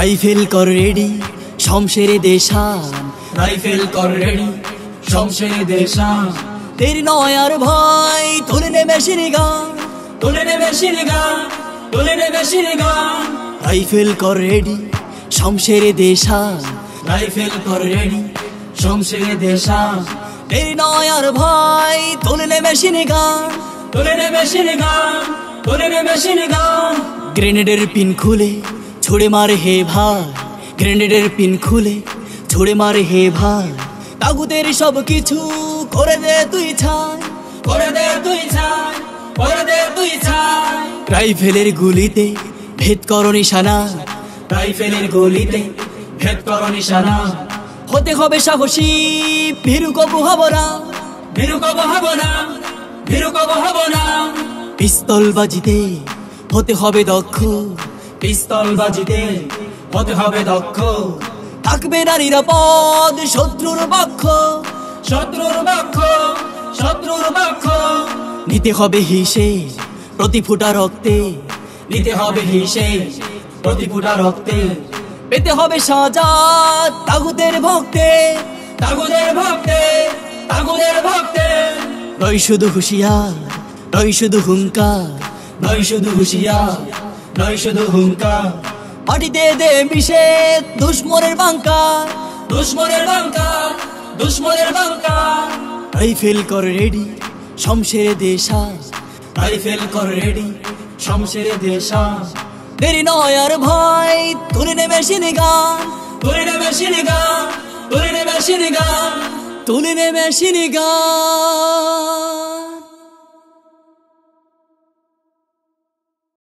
Rifle কর ready শমশেরে দেশান, রাইফেল কর রেডি শমশেরে দেশান। তেরি নয় আর ভয় তুলে নে মেশিন গান, তুলে নে মেশিন গান, তুলে নে মেশিন গান। রাইফেল কর রেডি শমশেরে দেশান, রাইফেল কর রেডি শমশেরে দেশান। তেরি নয় আর ভয় তুলে নে মেশিন গান, তুলে নে মেশিন গান, তুলে নে মেশিন গান। গ্রেনেডের পিন খুলে ছুড়ে মারে হে ভাই, গ্রেনেডের পিন খুলে ছুড়ে মারে হে ভাই। তাগুদের সব কিছু করে দে তুই ছাই, করে দে তুই ছাই, করে দে তুই ছাই। রাইফেলের গুলিতে ভেদ করো নিশানা, রাইফেলের গলিতে ভেদ করো নিশানা। হতে হবে সাহসী ভীরু কবু হব না, ভীরু কব হব না, ভীরু কব হব না। পিস্তল বাজিতে হতে হবে দক্ষ, পিস্তল বাজিতে হতে হবে দক্ষ। থাকবে না নিরাপদ শত্রুর পক্ষ, শত্রুর পক্ষ, শত্রুর পক্ষ। নিতে হবে হিসে প্রতি ফুটা রক্তে, নিতে হবে হিসে প্রতি ফোঁটা রক্তে। পেতে হবে সাজা তাগুদের ভক্তে, তাগুদের ভক্তে, তাগুদের ভক্তে। নয় শুধু হুঁশিয়ার, নয় শুধু হুঙ্কার, নয় শুধু হুঁশিয়ার, নয় শুধু হুঙ্কার। মাটিতে দে মিশে দুশ্মনের বাঙ্কার, দুশ্মনের বাঙ্কার, দুশ্মনের বাঙ্কার। রাইফেল কর রেডি শমশেরে দেশান, রাইফেল কর রেডি শমশেরে দেশান। দেরি নয় আর ভয় তুলে নে মেশিন গান, তুলে নে মেশিন গান, তুলে নে মেশিন গান। তুলে নে মেশিন গান।